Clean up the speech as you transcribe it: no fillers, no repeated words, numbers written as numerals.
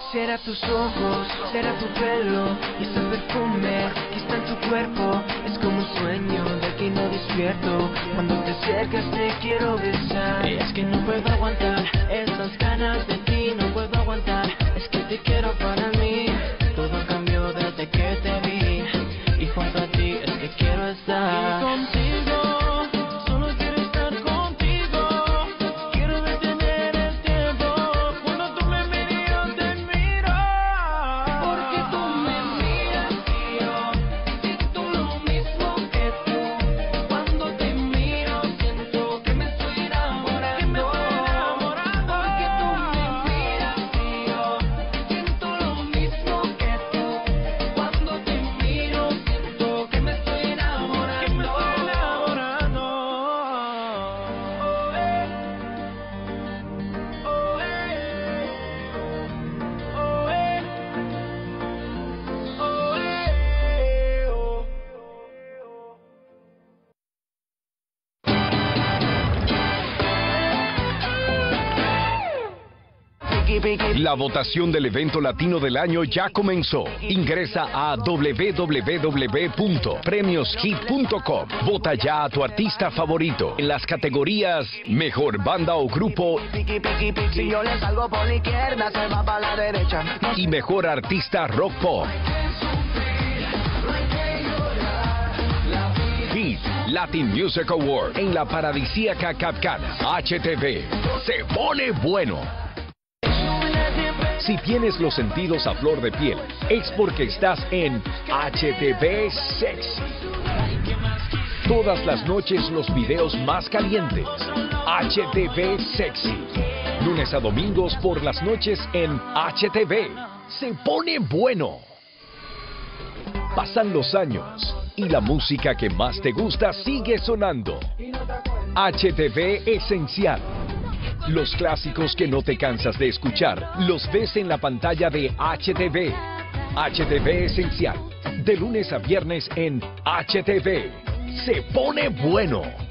Será tus ojos, será tu pelo y ese perfume que está en tu cuerpo. Es como un sueño del que no despierto. Cuando te acercas te quiero besar. Es que no puedo aguantar esas ganas de ti, no puedo aguantar. Es que te quiero para mí. Todo cambió desde que te vi y junto a ti es que quiero estar. Y contigo. La votación del evento latino del año ya comenzó. Ingresa a www.premioshit.com. Vota ya a tu artista favorito en las categorías Mejor Banda o Grupo y Mejor Artista Rock Pop. Hit Latin Music Award en la paradisíaca Capcana. HTV. Se pone bueno. Si tienes los sentidos a flor de piel, es porque estás en HTV Sexy. Todas las noches los videos más calientes. HTV Sexy. Lunes a domingos por las noches en HTV. Se pone bueno. Pasan los años y la música que más te gusta sigue sonando. HTV Esencial. Los clásicos que no te cansas de escuchar, los ves en la pantalla de HTV. HTV Esencial. De lunes a viernes en HTV. Se pone bueno.